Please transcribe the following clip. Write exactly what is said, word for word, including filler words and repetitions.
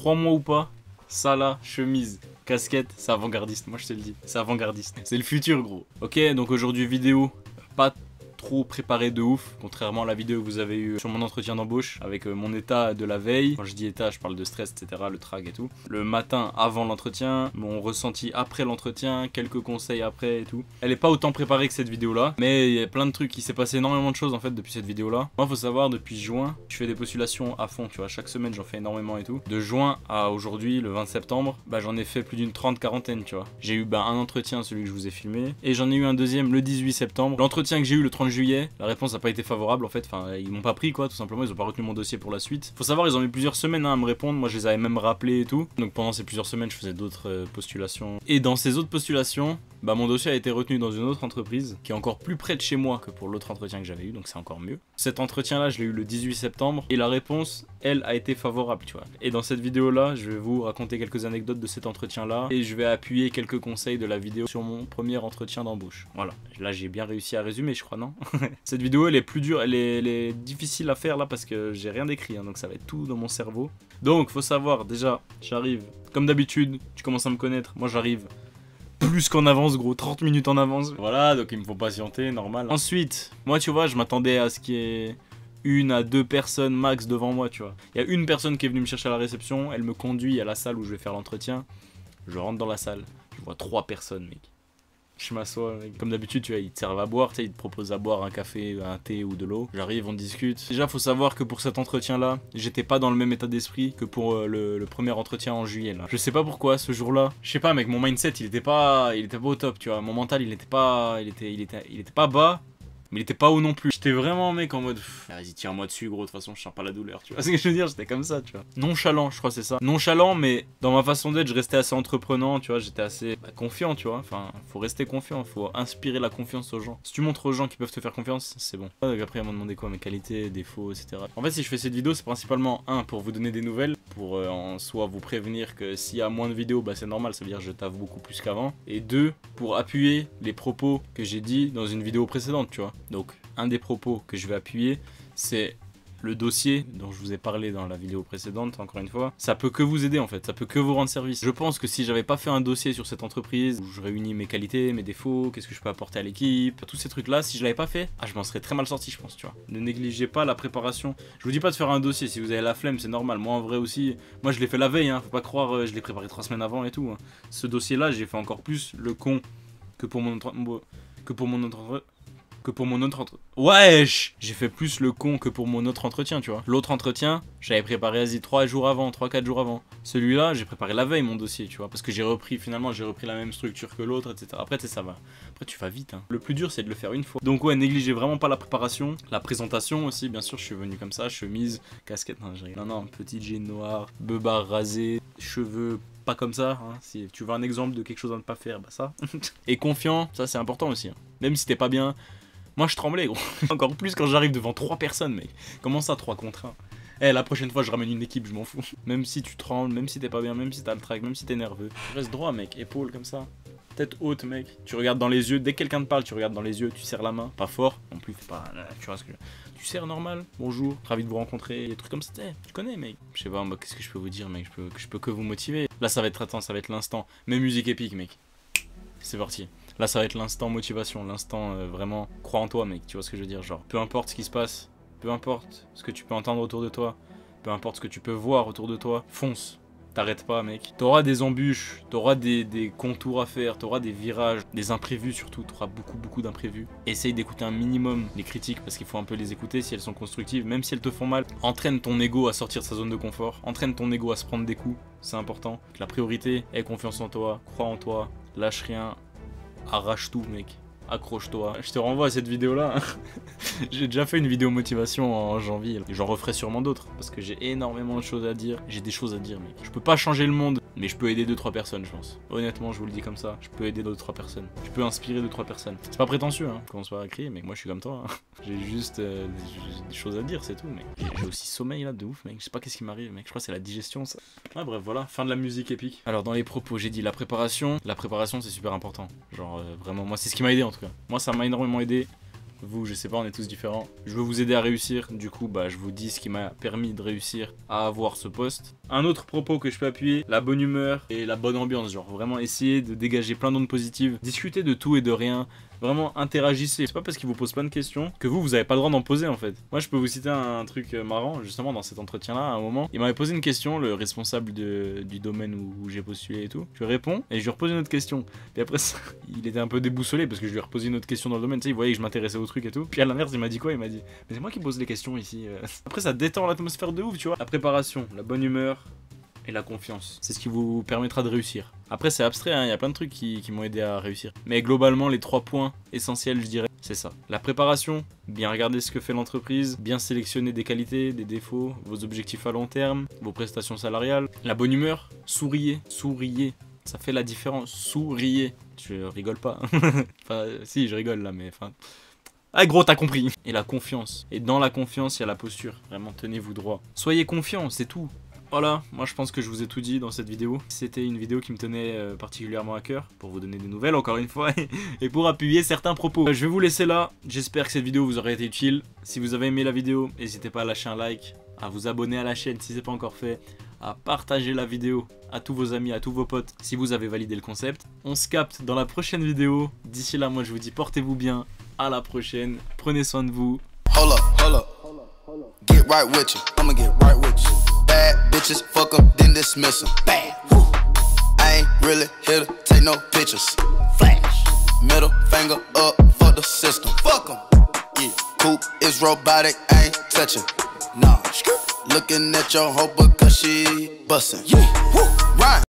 crois-moi ou pas, ça là, chemise, casquette, c'est avant-gardiste, moi je te le dis, c'est avant-gardiste. C'est le futur gros. Ok, donc aujourd'hui vidéo, pas trop préparé de ouf, contrairement à la vidéo que vous avez eue sur mon entretien d'embauche avec euh, mon état de la veille. Quand je dis état, je parle de stress, et cetera, le trag et tout. Le matin avant l'entretien, mon ressenti après l'entretien, quelques conseils après et tout. Elle est pas autant préparée que cette vidéo là, mais il y a plein de trucs, il s'est passé énormément de choses en fait depuis cette vidéo là. Moi faut savoir, depuis juin, je fais des postulations à fond, tu vois, chaque semaine j'en fais énormément et tout. De juin à aujourd'hui, le vingt septembre, bah j'en ai fait plus d'une trente quarantaine, tu vois. J'ai eu bah, un entretien, celui que je vous ai filmé, et j'en ai eu un deuxième le dix-huit septembre. L'entretien que j'ai eu le trente juillet, la réponse n'a pas été favorable en fait, enfin ils m'ont pas pris quoi, tout simplement, ils ont pas retenu mon dossier pour la suite. Faut savoir, ils ont mis plusieurs semaines hein, à me répondre, moi je les avais même rappelés et tout. Donc pendant ces plusieurs semaines, je faisais d'autres euh, postulations. Et dans ces autres postulations, bah mon dossier a été retenu dans une autre entreprise qui est encore plus près de chez moi que pour l'autre entretien que j'avais eu, donc c'est encore mieux. Cet entretien là, je l'ai eu le dix-huit septembre et la réponse, elle, a été favorable, tu vois. Et dans cette vidéo là, je vais vous raconter quelques anecdotes de cet entretien là et je vais appuyer quelques conseils de la vidéo sur mon premier entretien d'embauche. Voilà, là j'ai bien réussi à résumer, je crois, non? Cette vidéo elle est plus dure, elle est, elle est difficile à faire là parce que j'ai rien d'écrit, hein, donc ça va être tout dans mon cerveau. Donc faut savoir, déjà, j'arrive, comme d'habitude, tu commences à me connaître, moi j'arrive plus qu'en avance gros, trente minutes en avance. Voilà, donc il me faut patienter, normal. Ensuite, moi tu vois, je m'attendais à ce qu'il y ait une à deux personnes max devant moi, tu vois. Il y a une personne qui est venue me chercher à la réception, elle me conduit à la salle où je vais faire l'entretien. Je rentre dans la salle, je vois trois personnes, mec. Je m'assois, comme d'habitude, tu vois, ils te servent à boire, tu sais, ils te proposent à boire un café, un thé ou de l'eau. J'arrive, on discute. Déjà, faut savoir que pour cet entretien-là, j'étais pas dans le même état d'esprit que pour euh, le, le premier entretien en juillet, là. Je sais pas pourquoi, ce jour-là. Je sais pas, mec, mon mindset, il était pas, il était pas au top, tu vois. Mon mental, il était pas, il était, il était, il était pas bas. Mais il était pas haut non plus. J'étais vraiment mec en mode vas-y tiens-moi dessus gros, de toute façon je sens pas la douleur, tu vois ce que je veux dire, j'étais comme ça, tu vois. Nonchalant, je crois c'est ça. Nonchalant, mais dans ma façon d'être, je restais assez entreprenant, tu vois, j'étais assez bah, confiant, tu vois. Enfin, faut rester confiant, faut inspirer la confiance aux gens. Si tu montres aux gens qui peuvent te faire confiance, c'est bon. Donc après ils m'ont demandé quoi, mes qualités, défauts, et cetera. En fait si je fais cette vidéo, c'est principalement un pour vous donner des nouvelles, pour euh, en soit vous prévenir que s'il y a moins de vidéos, bah c'est normal, ça veut dire que je taffe beaucoup plus qu'avant. Et deux, pour appuyer les propos que j'ai dit dans une vidéo précédente, tu vois. Donc un des propos que je vais appuyer, c'est le dossier dont je vous ai parlé dans la vidéo précédente, encore une fois. Ça peut que vous aider en fait, ça peut que vous rendre service. Je pense que si j'avais pas fait un dossier sur cette entreprise, où je réunis mes qualités, mes défauts, qu'est-ce que je peux apporter à l'équipe, tous ces trucs là, si je l'avais pas fait, ah je m'en serais très mal sorti je pense, tu vois. Ne négligez pas la préparation. Je vous dis pas de faire un dossier, si vous avez la flemme c'est normal, moi en vrai aussi, moi je l'ai fait la veille, hein, faut pas croire, euh, je l'ai préparé trois semaines avant et tout. Hein. Ce dossier là, j'ai fait encore plus le con que pour mon autre... que pour mon autre... que pour mon autre entretien. Wesh, j'ai fait plus le con que pour mon autre entretien, tu vois. L'autre entretien, j'avais préparé vas-y trois jours avant, trois quatre jours avant. Celui-là, j'ai préparé la veille mon dossier, tu vois, parce que j'ai repris, finalement, j'ai repris la même structure que l'autre, et cetera. Après, tu sais, ça va. Après, tu vas vite, hein. Le plus dur, c'est de le faire une fois. Donc ouais, négligez vraiment pas la préparation. La présentation aussi, bien sûr, je suis venu comme ça, chemise, casquette, non, non, non, petit jean noir, beubard rasé, cheveux pas comme ça, hein. Si tu veux un exemple de quelque chose à ne pas faire, bah ça. Et confiant, ça c'est important aussi, hein. Même si t'es pas bien. Moi je tremblais gros, encore plus quand j'arrive devant trois personnes mec. Comment ça trois contre un? Eh la prochaine fois je ramène une équipe, je m'en fous. Même si tu trembles, même si t'es pas bien, même si t'as le trac, même si t'es nerveux. Reste droit mec, épaule comme ça. Tête haute mec, tu regardes dans les yeux, dès que quelqu'un te parle tu regardes dans les yeux, tu serres la main, pas fort, non plus, pas, tu vois ce que je... Tu serres normal, bonjour, ravi de vous rencontrer, des trucs comme ça, tu connais mec. Je sais pas, moi qu'est-ce que je peux vous dire mec, je peux, je peux que vous motiver. Là ça va être attends, ça va être l'instant, mes musiques épiques mec. C'est parti. Là ça va être l'instant motivation, l'instant euh, vraiment crois en toi mec, tu vois ce que je veux dire, genre peu importe ce qui se passe, peu importe ce que tu peux entendre autour de toi, peu importe ce que tu peux voir autour de toi, fonce, t'arrêtes pas mec. T'auras des embûches, t'auras des, des contours à faire, t'auras des virages, des imprévus surtout, t'auras beaucoup beaucoup d'imprévus. Essaye d'écouter un minimum les critiques parce qu'il faut un peu les écouter si elles sont constructives, même si elles te font mal. Entraîne ton ego à sortir de sa zone de confort, entraîne ton ego à se prendre des coups, c'est important. La priorité, aie confiance en toi, crois en toi, lâche rien. Arrache tout mec, accroche-toi. Je te renvoie à cette vidéo là. J'ai déjà fait une vidéo motivation en janvier. J'en referai sûrement d'autres parce que j'ai énormément de choses à dire. J'ai des choses à dire mec. Je peux pas changer le monde, mais je peux aider deux trois personnes je pense. Honnêtement je vous le dis comme ça, je peux aider deux trois personnes. Je peux inspirer deux trois personnes. C'est pas prétentieux hein, qu'on soit à crier, mais moi je suis comme toi. Hein. J'ai juste euh, des, des choses à dire c'est tout mec. J'ai aussi sommeil là de ouf mec. Je sais pas qu'est-ce qui m'arrive mec. Je crois que c'est la digestion ça. Ah bref voilà, fin de la musique épique. Alors dans les propos j'ai dit la préparation. La préparation c'est super important. Genre euh, vraiment moi c'est ce qui m'a aidé en tout cas. Moi ça m'a énormément aidé. Vous, je sais pas, on est tous différents. Je veux vous aider à réussir. Du coup, bah, je vous dis ce qui m'a permis de réussir à avoir ce poste. Un autre propos que je peux appuyer, la bonne humeur et la bonne ambiance. Genre vraiment essayer de dégager plein d'ondes positives. Discuter de tout et de rien. Vraiment interagissez. C'est pas parce qu'il vous pose plein de questions que vous, vous avez pas le droit d'en poser en fait. Moi je peux vous citer un, un truc marrant justement dans cet entretien là à un moment. Il m'avait posé une question, le responsable de, du domaine où, où j'ai postulé et tout. Je lui réponds et je lui repose une autre question. Puis après ça, il était un peu déboussolé parce que je lui ai reposé une autre question dans le domaine. Tu sais, il voyait que je m'intéressais au truc et tout. Puis à l'inverse il m'a dit quoi? Il m'a dit mais c'est moi qui pose les questions ici. Après ça détend l'atmosphère de ouf tu vois. La préparation, la bonne humeur et la confiance. C'est ce qui vous permettra de réussir. Après c'est abstrait, hein, y a plein de trucs qui, qui m'ont aidé à réussir. Mais globalement les trois points essentiels je dirais, c'est ça. La préparation, bien regarder ce que fait l'entreprise, bien sélectionner des qualités, des défauts, vos objectifs à long terme, vos prestations salariales. La bonne humeur, souriez, souriez. Ça fait la différence, souriez. Je rigole pas. Enfin si je rigole là mais enfin... Ah gros t'as compris. Et la confiance. Et dans la confiance il y a la posture. Vraiment tenez-vous droit. Soyez confiants, c'est tout. Voilà, moi je pense que je vous ai tout dit dans cette vidéo. C'était une vidéo qui me tenait euh, particulièrement à cœur pour vous donner des nouvelles encore une fois et pour appuyer certains propos. Euh, je vais vous laisser là, j'espère que cette vidéo vous aura été utile. Si vous avez aimé la vidéo, n'hésitez pas à lâcher un like, à vous abonner à la chaîne si ce n'est pas encore fait, à partager la vidéo à tous vos amis, à tous vos potes si vous avez validé le concept. On se capte dans la prochaine vidéo. D'ici là, moi je vous dis portez-vous bien, à la prochaine, prenez soin de vous. Hold up, hold up. Get right with you, I'ma get right with you. Bad bitches, fuck them, then dismiss them. Bad, woo. I ain't really here to take no pictures. Flash, middle finger up, fuck the system. Fuck them, yeah. Coupe is robotic, I ain't touching. Nah, looking at your hoe because she bustin'. Yeah, woo. Rhyme.